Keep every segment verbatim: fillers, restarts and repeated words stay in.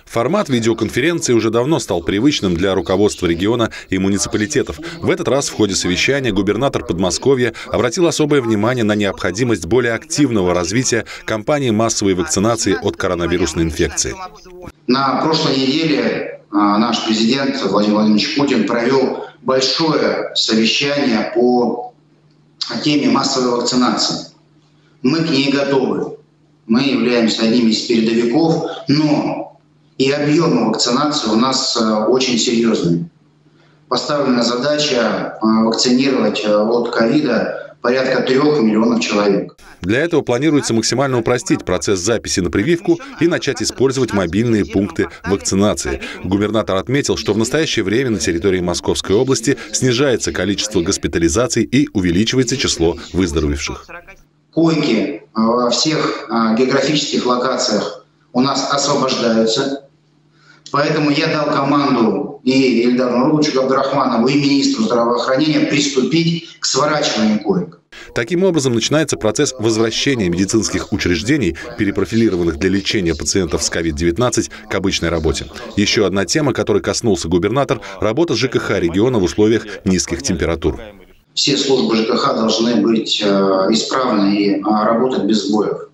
Формат видеоконференции уже давно стал привычным для руководства региона и муниципалитетов. В этот раз в ходе совещания губернатор Подмосковья обратил особое внимание на необходимость более активного развития кампании массовой вакцинации от коронавирусной инфекции. На прошлой неделе наш президент Владимир Владимирович Путин провел большое совещание по теме массовой вакцинации. Мы к ней готовы. Мы являемся одним из передовиков, но и объемы вакцинации у нас очень серьезные. Поставлена задача вакцинировать от ковида порядка трех миллионов человек. Для этого планируется максимально упростить процесс записи на прививку и начать использовать мобильные пункты вакцинации. Губернатор отметил, что в настоящее время на территории Московской области снижается количество госпитализаций и увеличивается число выздоровевших. Койки во всех географических локациях у нас освобождаются. Поэтому я дал команду и Ильдару Нурлановичу Абдрахманову, и министру здравоохранения приступить к сворачиванию коек. Таким образом, начинается процесс возвращения медицинских учреждений, перепрофилированных для лечения пациентов с ковид девятнадцать, к обычной работе. Еще одна тема, которой коснулся губернатор – работа ЖКХ региона в условиях низких температур. Все службы ЖКХ должны быть исправны и работать без сбоев.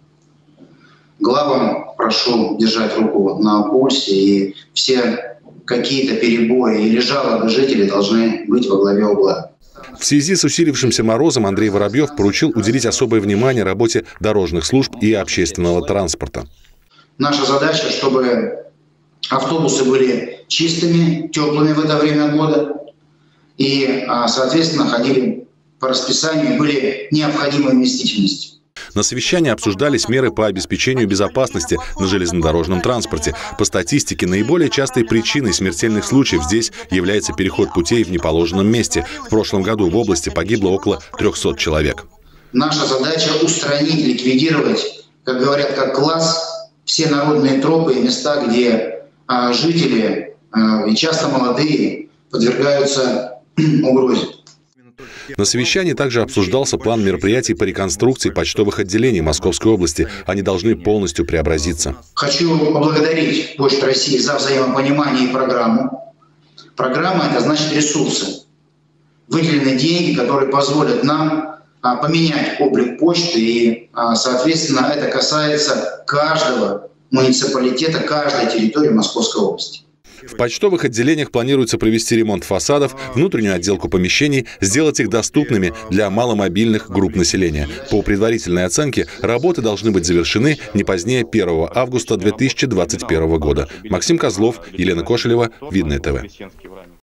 Главам прошу держать руку на пульсе, и все какие-то перебои или жалобы жителей должны быть во главе угла. В связи с усилившимся морозом Андрей Воробьев поручил уделить особое внимание работе дорожных служб и общественного транспорта. Наша задача, чтобы автобусы были чистыми, теплыми в это время года и, соответственно, ходили по расписанию и были необходимой вместительностью. На совещании обсуждались меры по обеспечению безопасности на железнодорожном транспорте. По статистике, наиболее частой причиной смертельных случаев здесь является переход путей в неположенном месте. В прошлом году в области погибло около трёхсот человек. Наша задача устранить, ликвидировать, как говорят, как класс, все народные тропы и места, где а, жители, а, и часто молодые, подвергаются угрозе. На совещании также обсуждался план мероприятий по реконструкции почтовых отделений Московской области. Они должны полностью преобразиться. Хочу поблагодарить Почту России за взаимопонимание и программу. Программа – это значит ресурсы. Выделены деньги, которые позволят нам а, поменять облик почты. И, а, соответственно, это касается каждого муниципалитета, каждой территории Московской области. В почтовых отделениях планируется провести ремонт фасадов, внутреннюю отделку помещений, сделать их доступными для маломобильных групп населения. По предварительной оценке, работы должны быть завершены не позднее первого августа две тысячи двадцать первого года. Максим Козлов, Елена Кошелева, Видное ТВ.